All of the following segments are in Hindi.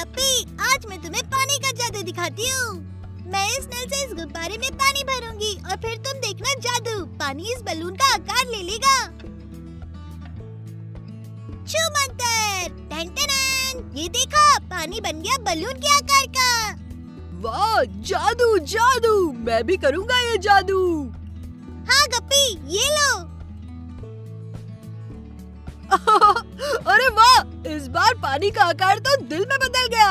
गप्पी, आज मैं तुम्हें पानी का जादू दिखाती हूँ। मैं इस नल से इस गुब्बारे में पानी भरूंगी और फिर तुम देखना जादू, पानी इस बलून का आकार ले लेगा। छू मंतर, टन टन, ये देखा, पानी बन गया बलून के आकार का। वाह, जादू जादू, मैं भी करूँगा ये जादू। हाँ गप्पी, ये लो। अरे वाह, इस बार पानी का आकार तो दिल में बदल गया।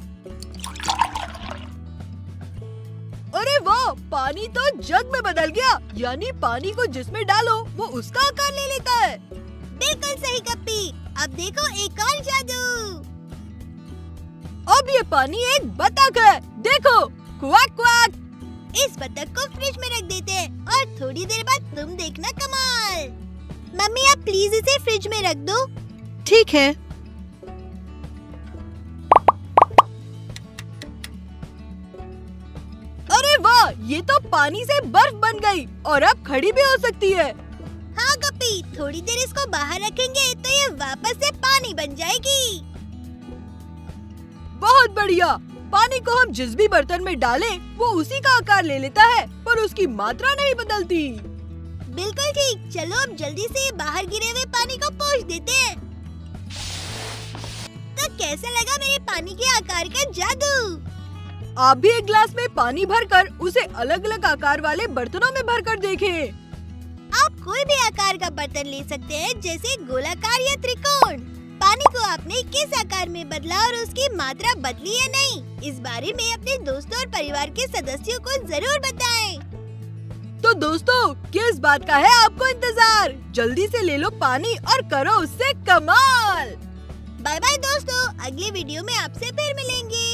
अरे वाह, पानी तो जग में बदल गया, यानी पानी को जिसमें डालो वो उसका आकार ले लेता है। बिल्कुल सही गप्पी, अब देखो एक और जादू। अब ये पानी एक बतख है, देखो, क्वाक क्वाक। इस बतख को फ्रिज में रख देते हैं और थोड़ी देर बाद तुम देखना कमाल। मम्मी, आप प्लीज इसे फ्रिज में रख दो। ठीक है। अरे वाह, ये तो पानी से बर्फ बन गई और अब खड़ी भी हो सकती है। हाँ गप्पी, थोड़ी देर इसको बाहर रखेंगे तो ये वापस से पानी बन जाएगी। बहुत बढ़िया, पानी को हम जिस भी बर्तन में डालें वो उसी का आकार ले लेता है, पर उसकी मात्रा नहीं बदलती। बिल्कुल ठीक, चलो अब जल्दी से बाहर गिरे हुए पानी को पोंछ देते हैं। तो कैसा लगा मेरे पानी के आकार का जादू? आप भी एक गिलास में पानी भरकर उसे अलग अलग आकार वाले बर्तनों में भरकर देखें। आप कोई भी आकार का बर्तन ले सकते हैं, जैसे गोलाकार या त्रिकोण। पानी को आपने किस आकार में बदला और उसकी मात्रा बदली या नहीं, इस बारे में अपने दोस्तों और परिवार के सदस्यों को जरूर बताएं। तो दोस्तों, किस बात का है आपको इंतजार? जल्दी से ले लो पानी और करो उससे कमाल। बाय बाय दोस्तों, अगले वीडियो में आपसे फिर मिलेंगे।